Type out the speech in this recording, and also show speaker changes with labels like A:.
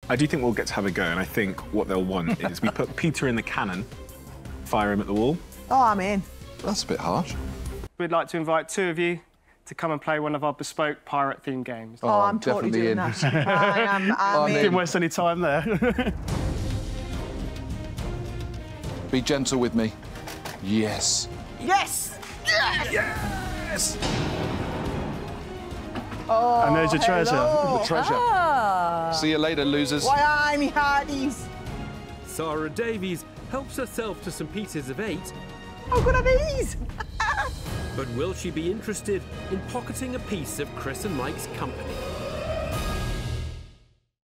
A: I do think we'll get to have a go, and I think what they'll want is we put Peter in the cannon, fire him at the wall.
B: Oh, I'm in.
C: That's a bit harsh.
D: We'd like to invite 2 of you to come and play one of our bespoke pirate-themed games.
B: Oh, I'm totally doing that. I'm in.
D: Didn't waste any time there.
C: Be gentle with me. Yes.
B: Yes! Yes!
C: Yes!
B: Oh,
D: and there's your treasure.
C: The treasure.
B: Ah.
C: See you later, losers.
B: Why, I'm hearties.
E: Sarah Davies helps herself to some pieces of 8.
B: How good are these?
E: But will she be interested in pocketing a piece of Chris and Mike's company?